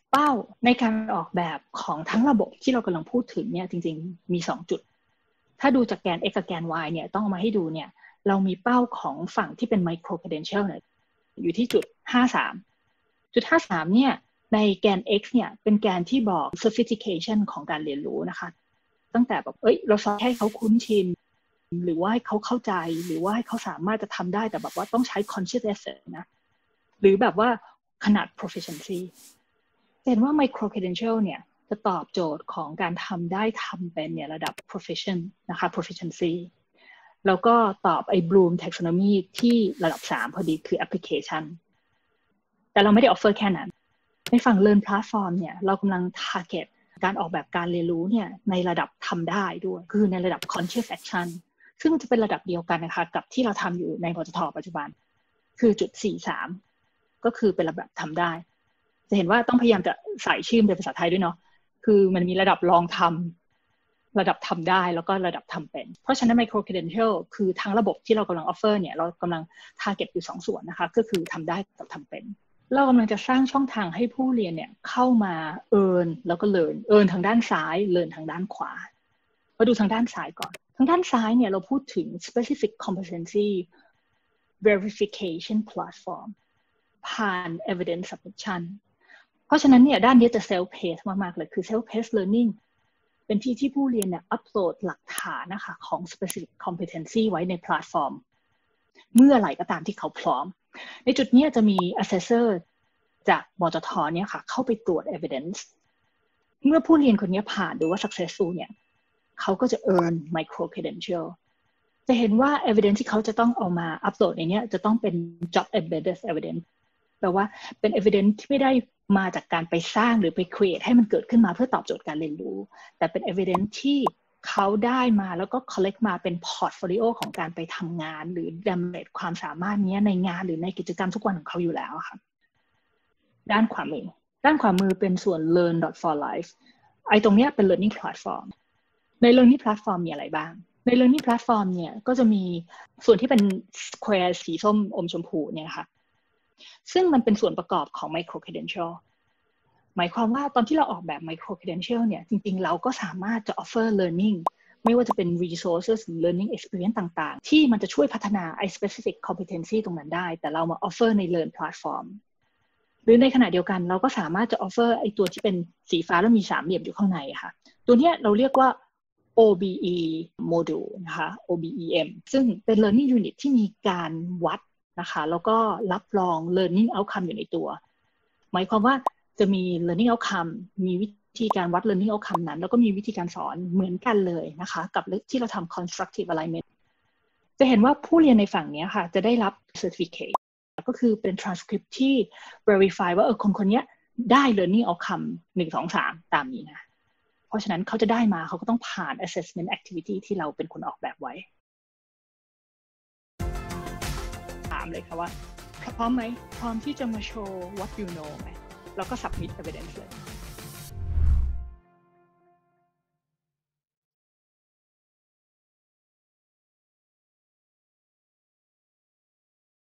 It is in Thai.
เป้าในการออกแบบของทั้งระบบที่เรากำลังพูดถึงเนี่ยจริงๆมี2จุดถ้าดูจากแกน x กับแกน y เนี่ยต้องเอามาให้ดูเนี่ยเรามีเป้าของฝั่งที่เป็น micro credential เนี่ยอยู่ที่จุด53จุด53เนี่ยในแกน x เนี่ยเป็นแกนที่บอก sophistication ของการเรียนรู้นะคะตั้งแต่แบบเราสอนให้เขาคุ้นชินหรือว่าให้เขาเข้าใจหรือว่าให้เขาสามารถจะทำได้แต่แบบว่าต้องใช้ conscious effort นะหรือแบบว่าขนาด proficiency เห็นว่า micro credential เนี่ยจะตอบโจทย์ของการทำได้ทำเป็นเนี่ยระดับ profession นะคะ proficiency แล้วก็ตอบไอ้ Bloom taxonomy ที่ระดับ3พอดีคือ application แต่เราไม่ได้ offer แค่นั้นในฝั่ง Learn Platform เนี่ยเรากำลัง target การออกแบบการเรียนรู้เนี่ยในระดับทำได้ด้วยคือในระดับ conscious action ซึ่งจะเป็นระดับเดียวกันนะคะกับที่เราทำอยู่ในมจท.ปัจจุบันคือจุด43ก็คือเป็นระดับทำได้จะเห็นว่าต้องพยายามจะใส่ชื่อเป็นภาษาไทยด้วยเนาะคือมันมีระดับลองทำระดับทำได้แล้วก็ระดับทำเป็นเพราะฉะนั้น micro credential คือทั้งระบบที่เรากำลัง offer เนี่ยเรากำลัง target อยู่2ส่วนนะคะก็คือทำได้กับทำเป็นเรากำลังจะสร้างช่องทางให้ผู้เรียนเนี่ยเข้ามา earn แล้วก็ learn ทางด้านซ้าย learn ทางด้านขวามาดูทางด้านซ้ายก่อนทางด้านซ้ายเนี่ยเราพูดถึง specific competency verification platform ผ่าน evidence submission เพราะฉะนั้นเนี่ยด้านนี้จะ self paced มากๆเลยคือ self paced learning เป็นที่ผู้เรียนเนี่ยอัปโหลดหลักฐานนะคะของ specific competency ไว้ในแพลตฟอร์มเมื่อไหร่ก็ตามที่เขาพร้อมในจุดนี้จะมี assessor จากมจท.เนี่ยค่ะเข้าไปตรวจ evidence เมื่อผู้เรียนคนนี้ผ่านหรือว่า successful เนี่ยเขาก็จะ earn micro credential จะเห็นว่า evidence ที่เขาจะต้องเอามาอัปโหลดในนี้จะต้องเป็น job embedded evidence แปลว่าเป็น evidence ที่ไม่ได้มาจากการไปสร้างหรือไป create ให้มันเกิดขึ้นมาเพื่อตอบโจทย์การเรียนรู้แต่เป็น evidence ที่เขาได้มาแล้วก็ collect มาเป็น portfolio ของการไปทำงานหรือ demonstrate ความสามารถนี้ในงานหรือในกิจกรรมทุกวันของเขาอยู่แล้วค่ะด้านขวามือเป็นส่วน learn.for-life ไอ้ตรงนี้เป็น learning platform ใน learning platform มีอะไรบ้างใน learning platform เนี่ยก็จะมีส่วนที่เป็น square สีส้มอมชมพูเนี่ยค่ะซึ่งมันเป็นส่วนประกอบของ micro credential หมายความว่าตอนที่เราออกแบบ micro credential เนี่ยจริงๆเราก็สามารถจะ offer learning ไม่ว่าจะเป็น resources หรือ learning experience ต่างๆที่มันจะช่วยพัฒนาไอ้ specific competency ตรงนั้นได้แต่เรามา offer ใน learn platform หรือในขณะเดียวกันเราก็สามารถจะ offer ไอ้ตัวที่เป็นสีฟ้าแล้วมีสามเหลี่ยมอยู่ข้างในค่ะตัวนี้เราเรียกว่า OBE module นะคะ OBEM ซึ่งเป็น learning unit ที่มีการวัดนะคะแล้วก็รับรอง learning outcome อยู่ในตัวหมายความว่าจะมี learning outcome มีวิธีการวัด learning outcome นั้นแล้วก็มีวิธีการสอนเหมือนกันเลยนะคะกับที่เราทำ constructive alignment จะเห็นว่าผู้เรียนในฝั่งนี้ค่ะจะได้รับ certificate ก็คือเป็น transcript ที่ verify ว่าคนนี้ได้ learning outcome 1 2 3ตามนี้นะเพราะฉะนั้นเขาจะได้มาเขาก็ต้องผ่าน assessment activity ที่เราเป็นคนออกแบบไว้ถามเลยค่ะว่าพร้อมไหมพร้อมที่จะมาโชว์ what you know ไหมแล้วก็ submit evidence เลย